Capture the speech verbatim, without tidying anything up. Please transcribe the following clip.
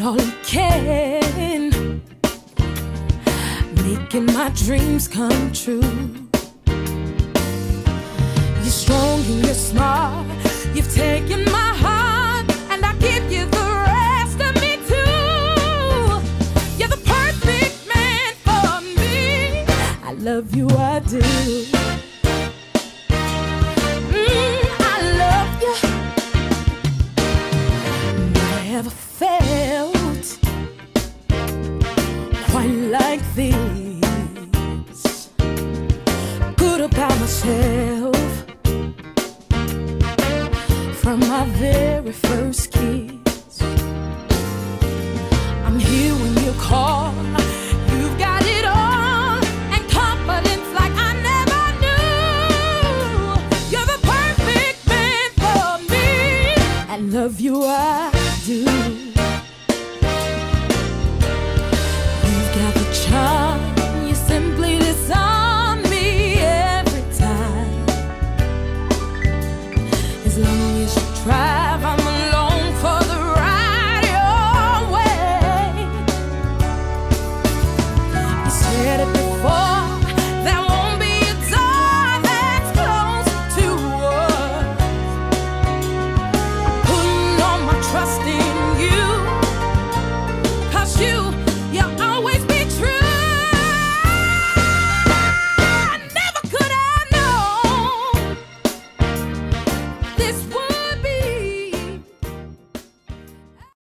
all he can, making my dreams come true. You're strong and you're smart, you've taken my heart, and I give you the rest of me too. You're the perfect man for me. I love you, I do. Mm, I love you. Never felt quite like this. Good about myself from my very first kiss. I'm here when you call. You've got it all, and confidence like I never knew. You're the perfect man for me. I love you, I do.